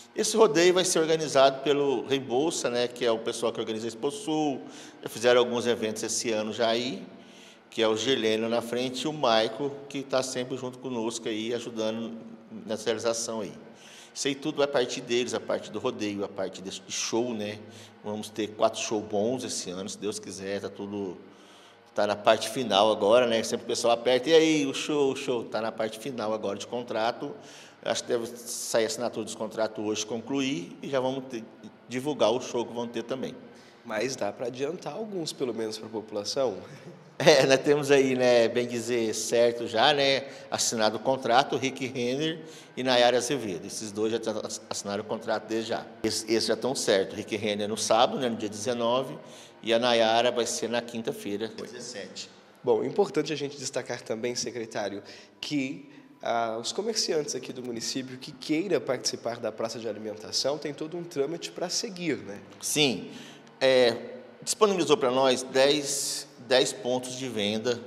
Esse rodeio vai ser organizado pelo Reembolsa, né, que é o pessoal que organiza a Exposul. Já fizeram alguns eventos esse ano já aí, que é o Gerleno na frente e o Maico, que está sempre junto conosco aí, ajudando nessa realização aí. Isso aí tudo vai partir deles, a parte do rodeio, a parte de show, né? Vamos ter 4 shows bons esse ano, se Deus quiser, tá na parte final agora, né? Sempre o pessoal aperta, e aí, o show, tá na parte final agora de contrato. Acho que deve sair a assinatura dos contratos hoje, concluir, e já vamos divulgar o show que vão ter também. Mas dá para adiantar alguns, pelo menos, para a população? Nós temos aí, né, bem dizer, certo já, né, assinado o contrato, Rick Renner e Nayara Azevedo. Esses dois já assinaram o contrato desde já. Esses já estão certos. Rick Renner no sábado, né, no dia 19, e a Nayara vai ser na quinta-feira, 17. Bom, importante a gente destacar também, secretário, que os comerciantes aqui do município que queira participar da praça de alimentação tem todo um trâmite para seguir, né? Sim, disponibilizou para nós 10 pontos de venda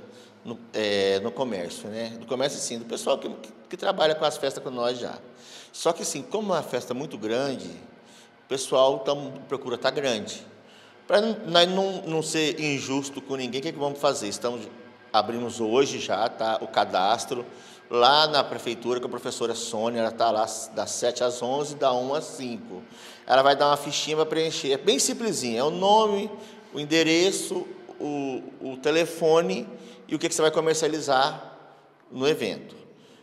no comércio, né? Do comércio, sim, do pessoal que trabalha com as festas com nós já. Só que, assim, como é uma festa muito grande, o pessoal procura estar grande. Para nós não ser injusto com ninguém, o que é que vamos fazer? Abrimos hoje já, tá, o cadastro, lá na prefeitura, com a professora Sônia, ela está lá das 7 às 11, da 1 às 5. Ela vai dar uma fichinha para preencher, é bem simplesinho, é o nome, o endereço, o telefone e o que você vai comercializar no evento.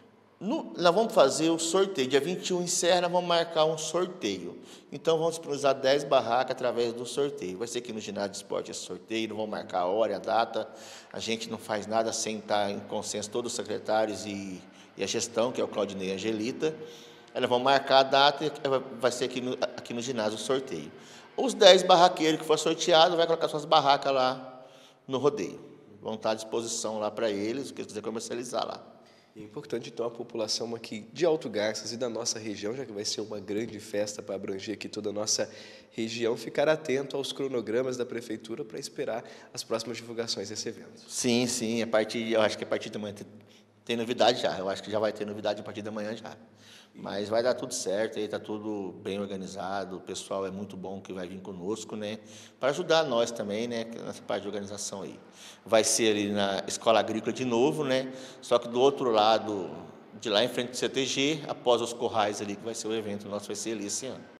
Nós vamos fazer o sorteio, dia 21 encerra, nós vamos marcar um sorteio. Então, vamos disponibilizar 10 barracas através do sorteio. Vai ser aqui no ginásio de esporte esse sorteio, não vamos marcar a hora e a data. A gente não faz nada sem estar em consenso, todos os secretários e a gestão, que é o Claudinei e a Angelita. Elas vão marcar a data e vai ser aqui no ginásio o sorteio. Os 10 barraqueiros que for sorteado, vai colocar suas barracas lá no rodeio. Vão estar à disposição lá para eles, o que eles quiserem comercializar lá. É importante, então, a população aqui de Alto Garças e da nossa região, já que vai ser uma grande festa para abranger aqui toda a nossa região, ficar atento aos cronogramas da prefeitura para esperar as próximas divulgações desse evento. Sim, eu acho que a partir da manhã tem novidade já. Eu acho que já vai ter novidade a partir da manhã já. Mas vai dar tudo certo, aí está tudo bem organizado, o pessoal é muito bom que vai vir conosco, né? Para ajudar nós também, né? Nessa parte de organização aí. Vai ser ali na Escola Agrícola de novo, né? Só que do outro lado, de lá em frente do CTG, após os Corrais ali, que vai ser o evento nosso, vai ser ali esse ano.